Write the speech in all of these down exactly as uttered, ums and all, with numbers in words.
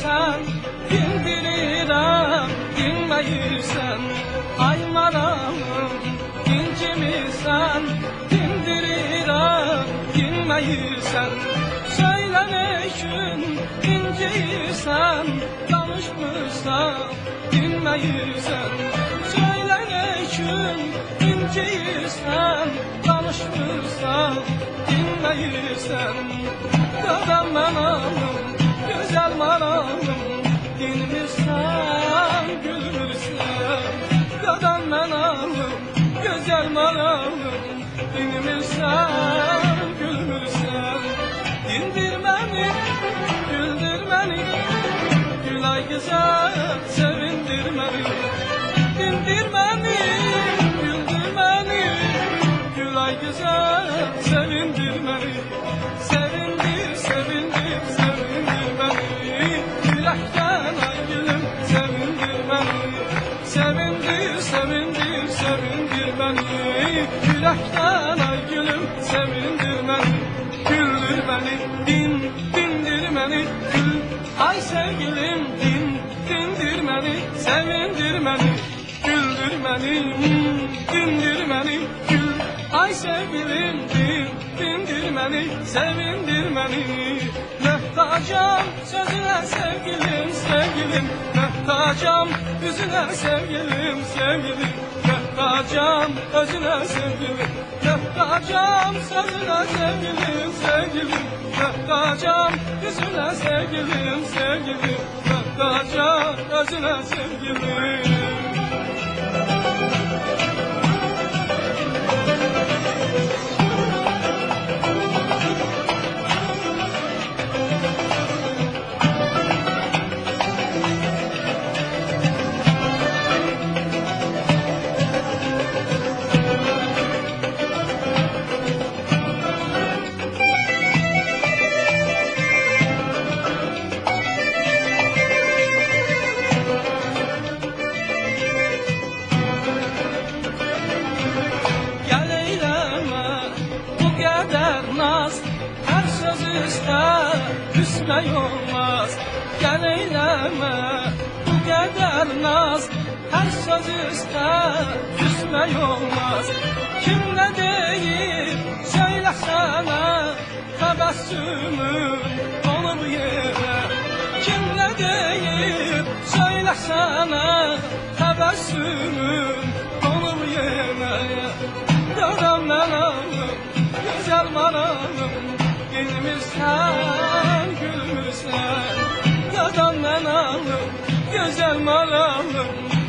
dindirmirsən, dindirirəm, dinməyirsən. Ay maralım, dincimirsən, dindirirəm, dinməyirsən. Söylə nə üçün inciyirsən, danışmırsan, dinməyirsən. Söylə nə üçün inciyirsən, danışmırsan, dinməyirsən. Qadan mənalım, gözəl maralım, dinmirsən, gülmürsən. Qadan mənalım, gözəl maralım, dinmirsən, gülmürsən. Dindir məni, güldür məni, gülay güzel, sevindir məni. Dindir məni, güldür məni, gülay güzel, sevindir məni. Sevindir, sevindir, sevindir məni. Ürəkdən ay gülüm, sevindir məni. Sevindir, sevindir, sevindir məni. Ürəkdən ay gülüm, sevindir məni. Güldür məni, din, dindir məni, gül. Ay sevgilim, din, dindir məni, sevindir məni. Güldür məni, dindir məni, gül. Ay sevgilim, din, dindir məni, sevindir məni. Möhtacam sözüne sevgilim, sevgilim. Möhtacam yüzüne sevgilim, sevgilim. Möhtacam özüne sevgilim. Möhtacam sözüne sevgilim, sevgilim. Möhtacam yüzüne sevgilim, sevgilim. Möhtacam özüne sevgilim. Her söz ister, küsmek olmaz. Gel eyleme bu kadar naz. Her söz ister, küsmek olmaz. Kim ne deyip söylesene, tebessümün olur yere. Kim ne deyip söylesene, tebessümün olur yere. Dönem menalım, güzel maralım, dinmirsən, gülmürsən. Qadan mənalım, gözəl maralım,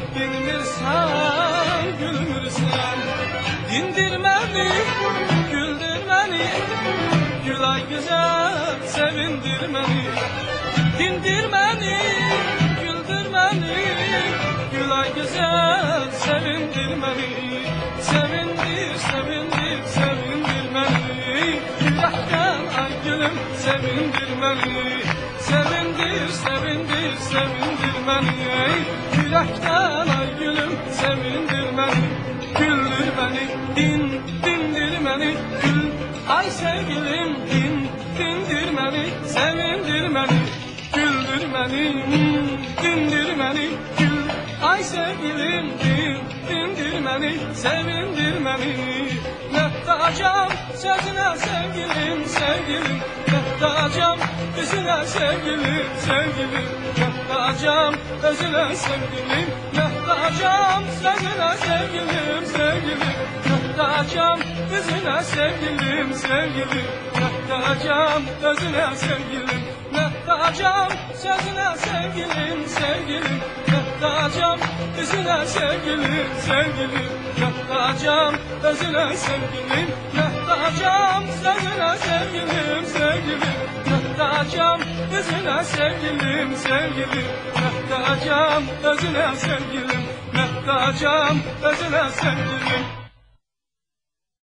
dinmirsən, gülmürsən. Dindir məni, güldür məni, gülay güzel, sevindir məni. Dindir məni, güldür məni, gülay güzel, sevindir məni. Sevindir, sevindir, sevindir məni. Ürəkdən ay gülüm, sevindir məni. Sevindir, sevindir, sevindir məni. Ürəkdən ay gülüm, sevindir məni. Güldür məni, din, dindir məni, gül. Ay sevgilim, din, dindir məni, sevindir məni. Güldür məni, dindir məni, gül. Ay sevgilim, din, dindir məni, sevindir məni. Möhtacam sözüne sevgilim, sevgilim. Möhtacam yüzüne sevgilim, sevgilim. Möhtacam özüne sevgilim. Möhtacam sözüne sevgilim, sevgilim. Möhtacam yüzüne sevgilim, sevgilim. Möhtacam özüne sevgilim. Möhtacam sözüne sevgilim, sevgilim. Möhtacam yüzüne sevgilim, sevgilim. Möhtacam özüne sevgilim. Möhtacam sözüne sevgilim, sevgilim. Möhtacam yüzüne sevgilim, sevgilim. Möhtacam özüne sevgilim. Möhtacam özüne sevgilim.